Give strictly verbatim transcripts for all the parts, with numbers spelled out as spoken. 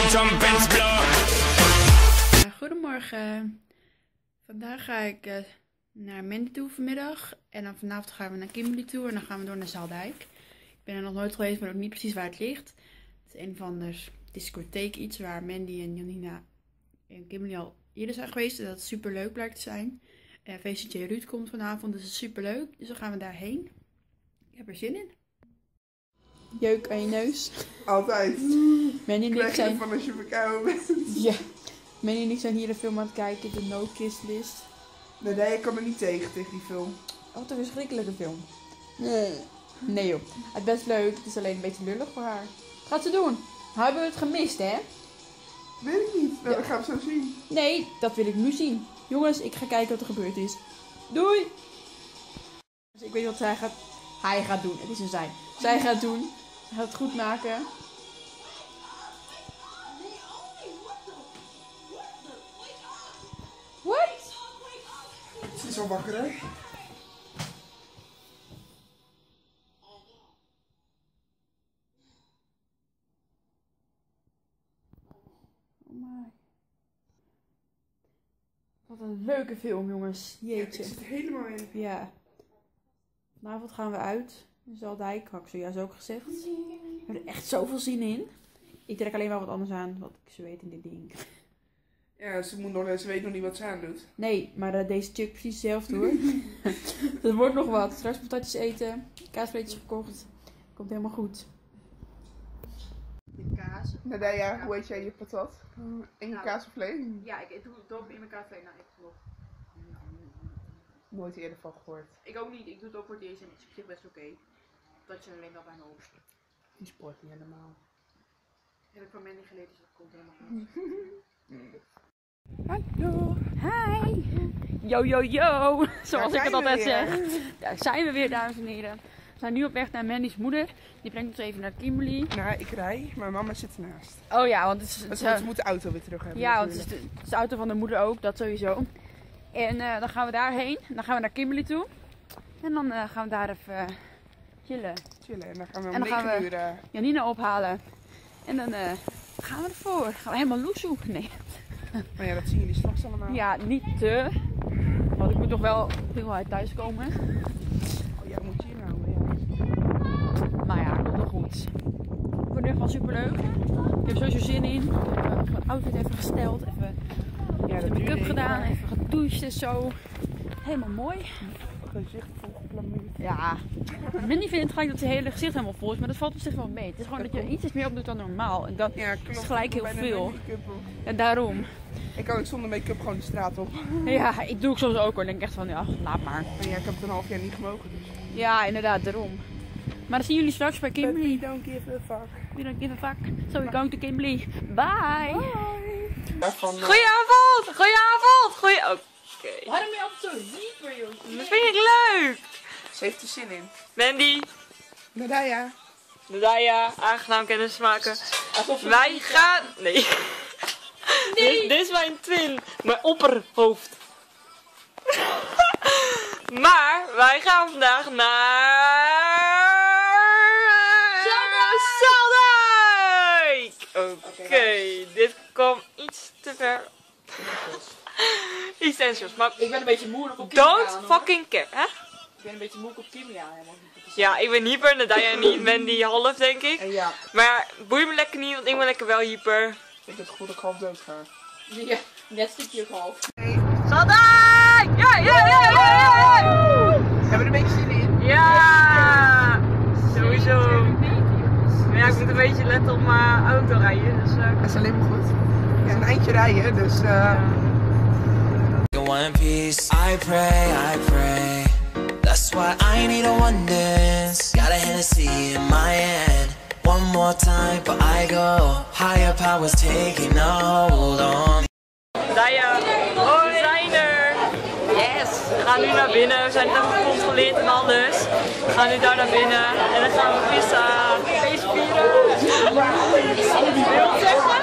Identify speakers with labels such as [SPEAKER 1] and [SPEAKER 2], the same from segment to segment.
[SPEAKER 1] Goedemorgen. Vandaag ga ik uh, naar Mandy toe vanmiddag. En dan vanavond gaan we naar Kimberly toe en dan gaan we door naar Zaaldijk. Ik ben er nog nooit geweest, maar ook niet precies waar het ligt. Het is een van de discotheek iets waar Mandy en Janina en Kimberly al eerder zijn geweest. En dat is super leuk blijkt te zijn. Uh, V C J Ruud komt vanavond, dus het is super leuk. Dus dan gaan we daarheen. Ik heb er zin in. Jeuk aan je neus.
[SPEAKER 2] Altijd.
[SPEAKER 1] Mandy en ik zijn...
[SPEAKER 2] van als je verkouden bent.
[SPEAKER 1] Ja. Mandy en ik zijn hier een film aan het kijken, de No Kiss List.
[SPEAKER 2] Nee, nee, ik kan er niet tegen, tegen die film.
[SPEAKER 1] Wat een verschrikkelijke film. Nee. Nee joh, het is best leuk, het is alleen een beetje lullig voor haar. Wat gaat ze doen? Hebben we het gemist, hè?
[SPEAKER 2] Weet ik niet, nou,
[SPEAKER 1] Ja.
[SPEAKER 2] dat gaan we zo zien.
[SPEAKER 1] Nee, dat wil ik nu zien. Jongens, ik ga kijken wat er gebeurd is. Doei! Dus ik weet wat zij gaat... Hij gaat doen, het is een zij. Zij gaat doen. Hij gaat het goed maken. What?
[SPEAKER 2] Ze is al wakker, hè?
[SPEAKER 1] Oh my. Wat een leuke film, jongens. Jeetje.
[SPEAKER 2] Ik zit er helemaal in.
[SPEAKER 1] Ja. Vanavond gaan we uit. In Zaaldijk, had ik zojuist ook gezegd. We hebben er echt zoveel zin in. Ik trek alleen maar wat anders aan, wat ik zo weet in dit ding.
[SPEAKER 2] Ja, ze, moet nog, ze weet nog niet wat ze aan doet.
[SPEAKER 1] Nee, maar uh, deze chick precies hetzelfde hoor. Er wordt nog wat. Straks patatjes eten. Kaasvleetjes gekocht. Komt helemaal goed. De kaas.
[SPEAKER 2] Nadaya, hoe eet jij je patat? En je
[SPEAKER 1] Nou,
[SPEAKER 2] kaas of vlees?
[SPEAKER 1] Ja, ik doe het ook in mijn kaasvlees. Nou, ik nog.
[SPEAKER 2] Nooit eerder van gehoord.
[SPEAKER 1] Ik ook niet. Ik doe het ook voor het eerst en het is op zich best oké. Okay. Dat je alleen wel bij mijn hoofd.
[SPEAKER 2] Die sport niet helemaal.
[SPEAKER 1] Heb ik van Mandy geleerd, dus dat komt helemaal goed.
[SPEAKER 2] Hallo.
[SPEAKER 1] Hi! Yo, yo, yo! Zoals ik
[SPEAKER 2] Daar
[SPEAKER 1] het
[SPEAKER 2] zijn
[SPEAKER 1] altijd
[SPEAKER 2] we
[SPEAKER 1] zeg.
[SPEAKER 2] weer.
[SPEAKER 1] Daar zijn we weer, dames en heren. We zijn nu op weg naar Mandy's moeder. Die brengt ons even naar Kimberly.
[SPEAKER 2] Nou, ik rij, maar mama zit ernaast.
[SPEAKER 1] Oh ja, want het is...
[SPEAKER 2] Want
[SPEAKER 1] het,
[SPEAKER 2] ze moet de auto weer terug hebben.
[SPEAKER 1] ja, want het
[SPEAKER 2] natuurlijk.
[SPEAKER 1] is, de, het is de auto van de moeder ook, dat sowieso. En uh, dan gaan we daarheen. Dan gaan we naar Kimberly toe. En dan uh, gaan we daar even uh, chillen.
[SPEAKER 2] Chillen. En dan gaan we
[SPEAKER 1] En
[SPEAKER 2] om
[SPEAKER 1] dan gaan
[SPEAKER 2] negen
[SPEAKER 1] we-
[SPEAKER 2] uur... Uh,
[SPEAKER 1] Janina ophalen. En dan uh, gaan we ervoor. Gaan we helemaal loesoe. Nee.
[SPEAKER 2] maar ja, dat zien jullie straks allemaal.
[SPEAKER 1] Ja, niet te. Want ik moet toch wel veel uit thuis komen.
[SPEAKER 2] Oh, ja, moet je inhouden, ja.
[SPEAKER 1] Maar ja, komt nog goed. Het wordt echt wel super leuk. Ik heb er sowieso zin in. Ik heb uh, mijn outfit even gesteld. Even
[SPEAKER 2] Ja,
[SPEAKER 1] de make-up gedaan. Even gedoucht en zo. Helemaal mooi.
[SPEAKER 2] Gezicht volgeplamuurd.
[SPEAKER 1] Ja. Mandy vindt gelijk dat zijn hele gezicht helemaal vol is. Maar dat valt op zich wel mee. Het is gewoon dat je iets meer op doet dan normaal. En dat
[SPEAKER 2] Ja,
[SPEAKER 1] is
[SPEAKER 2] klopt.
[SPEAKER 1] gelijk heel
[SPEAKER 2] Bijna
[SPEAKER 1] veel.
[SPEAKER 2] geen make-up op.
[SPEAKER 1] En daarom.
[SPEAKER 2] Ik kan ook zonder make-up gewoon de straat op.
[SPEAKER 1] Ja, ik doe ik soms ook hoor. Ik denk echt van, ja, laat maar.
[SPEAKER 2] Maar ja, ik heb het een half jaar niet gemogen. Dus.
[SPEAKER 1] Ja, inderdaad, daarom. Maar dan zien jullie straks bij Kimberly.
[SPEAKER 2] But we don't give a fuck.
[SPEAKER 1] We don't give a fuck. So we're going to Kimberly. Bye!
[SPEAKER 2] Ja, van, uh,
[SPEAKER 3] Goedenavond! Goedenavond! Goeie... Oké. Okay.
[SPEAKER 1] Waarom ben je altijd zo dieper, joh?
[SPEAKER 3] Dat vind ik leuk!
[SPEAKER 2] Ze heeft er zin in.
[SPEAKER 3] Mandy,
[SPEAKER 2] Nadaya.
[SPEAKER 3] Nadaya, aangenaam kennis te maken. Wij gaan... Nee. Nee. Dit, dit is mijn twin. Mijn opperhoofd. Maar wij gaan vandaag naar... Zaaldijk! Oké, okay, dit kwam iets te ver. Iets essentials, maar
[SPEAKER 1] Ik ben een beetje moeilijk op Kimberly
[SPEAKER 3] don't fucking care, hè?
[SPEAKER 1] Ik ben een beetje moeilijk op Kimberly aan, helemaal niet.
[SPEAKER 3] Ja, ik ben hyper, Nadaya niet, Mandy half denk ik.
[SPEAKER 2] En ja,
[SPEAKER 3] Maar boeit me lekker niet, want ik ben lekker wel hyper.
[SPEAKER 2] ik vind het goed dat ik half dood ga.
[SPEAKER 1] Ja, net stukje half.
[SPEAKER 3] Zaaldijk! Ja, ja, ja, ja, ja!
[SPEAKER 2] Hebben we er een beetje zin in?
[SPEAKER 3] Ja! Sowieso. Maar ja, ik moet een beetje letten op mijn auto rijden, dus... Uh,
[SPEAKER 2] Dat is alleen maar goed. Ja, een eindje rijden, dus... Uh...
[SPEAKER 4] One piece, I pray, I pray. That's why I need a one dance. Got a Hennessy in my hand. One more time, but I go. Higher powers taking a hold on.
[SPEAKER 3] Nadaya, we zijn er! Yes! We gaan nu naar binnen, we zijn net gecontroleerd en alles. We gaan nu daar naar binnen en dan gaan we pizza feest vieren. Wil je wat zeggen?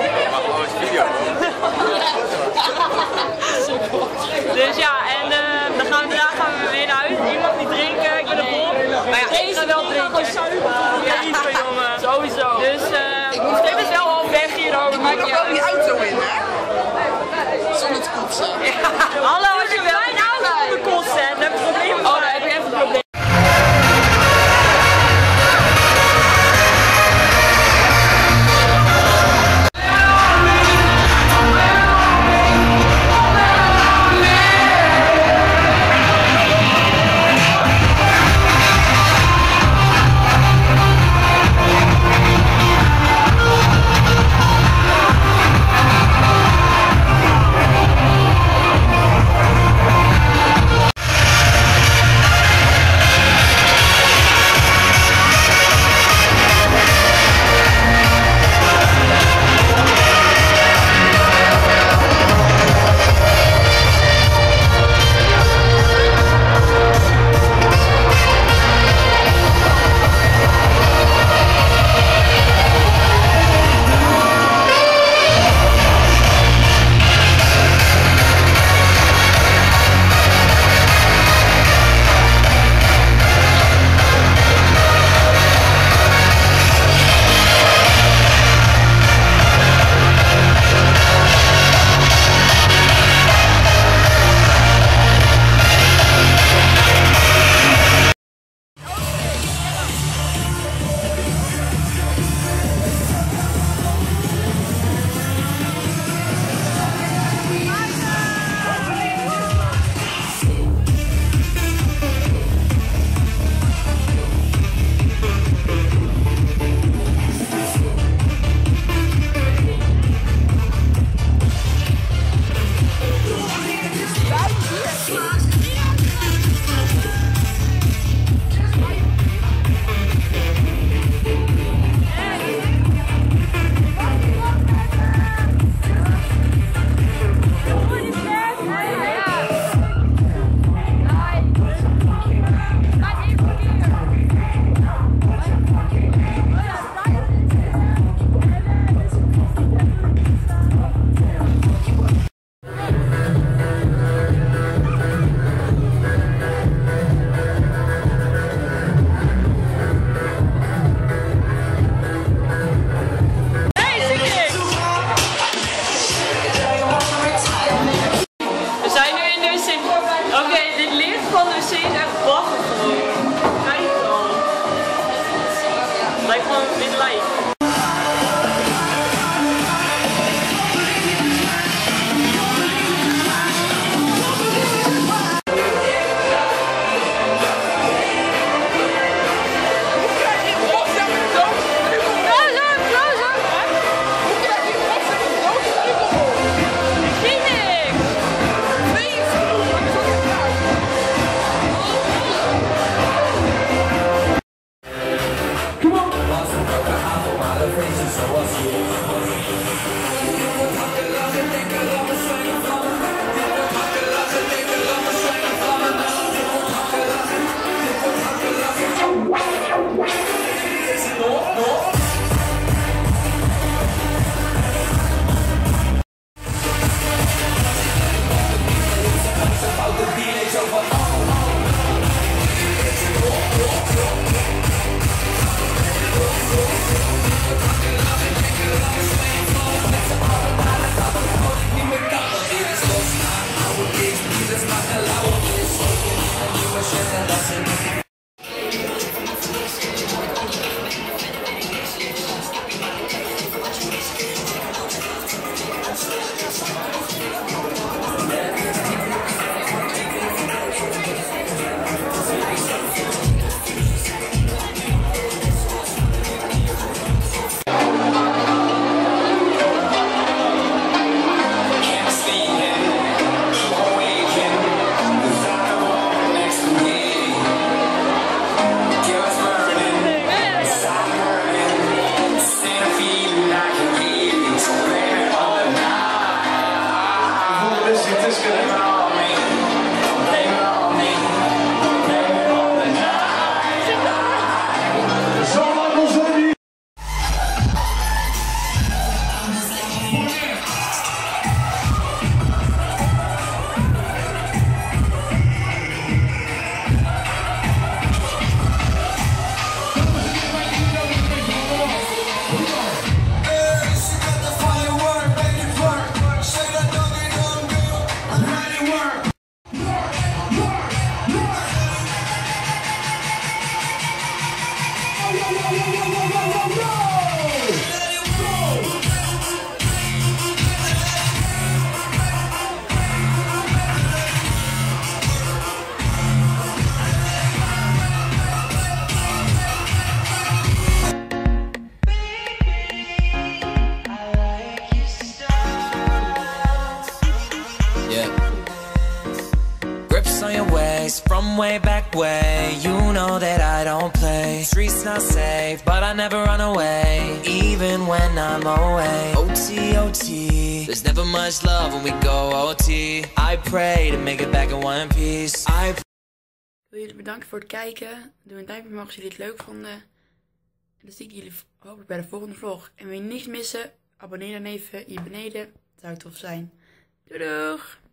[SPEAKER 3] Dus ja, en uh, dan gaan we daarna gaan we weer naar huis. Iemand die drinken, ik ben een bol. Maar ja, ik ga wel drinken. Ja, niet voor jongen. Sowieso. Dus uh, ik moet steeds wel al weg hier hoor. Hallo, als je wel een auto op de kont zet, dan heb je problemen. Oh, dan heb je even een probleem.
[SPEAKER 5] Come on!
[SPEAKER 4] From way back way, you know that I don't play. Streets not safe, but I never run away, even when I'm away. O T, O T, there's never much love when we go O T. I pray to make it back in one piece. I
[SPEAKER 1] Ik wil jullie bedanken voor het kijken. Doe een duimpje omhoog als jullie het leuk vonden. En dan zie ik jullie hopelijk bij de volgende vlog. En wil je niks missen, abonneer dan even hier beneden. Dat zou tof zijn. Doei doeg!